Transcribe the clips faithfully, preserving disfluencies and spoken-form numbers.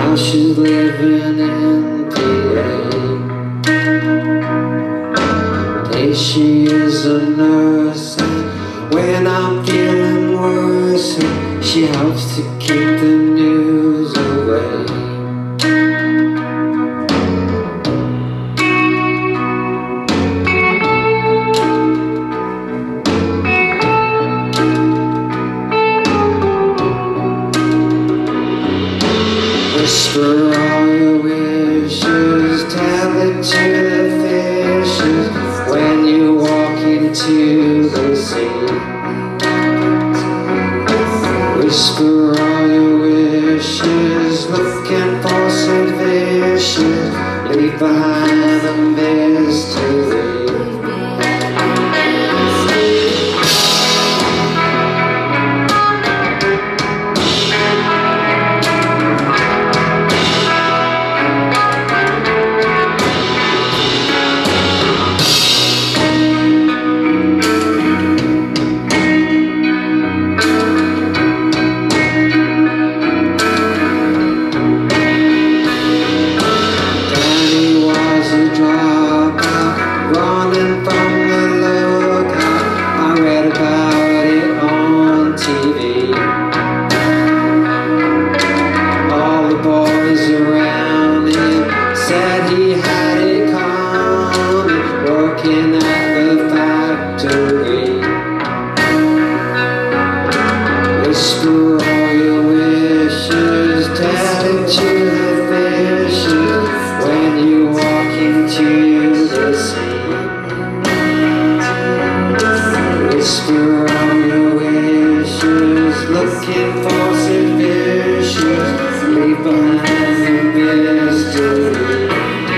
Now she's living in P A. Today she is a nurse, and when I'm feeling worse, she helps to keep the news away. Whisper all your wishes, tell it to the fishes when you walk into the sea. Whisper all your wishes, looking for some fishes, leave behind a mystery. Running from the lookout, I read about it on T V. All the boys around him said he had it coming, working at the factory. Whisper all your wishes, tell it to the fishes when you walk into the sea. Whisper all your wishes, looking for some fishes, leave behind the mystery.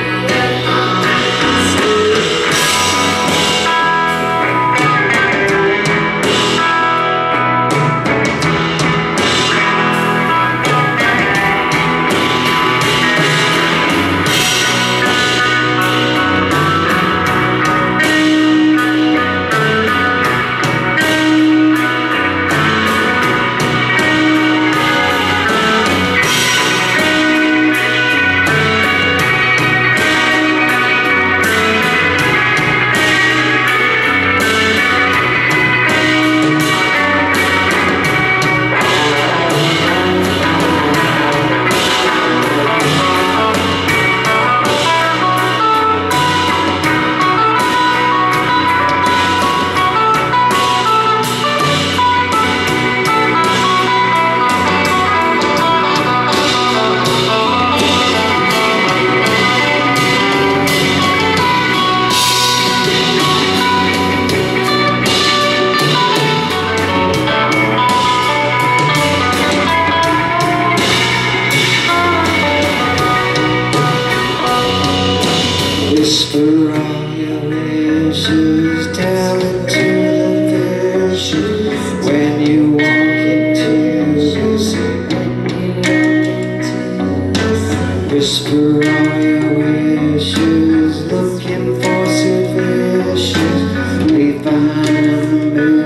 Whisper all your wishes, tell it to the fishes when you walk into the sea. Whisper all your wishes, looking for some fishes, leave behind the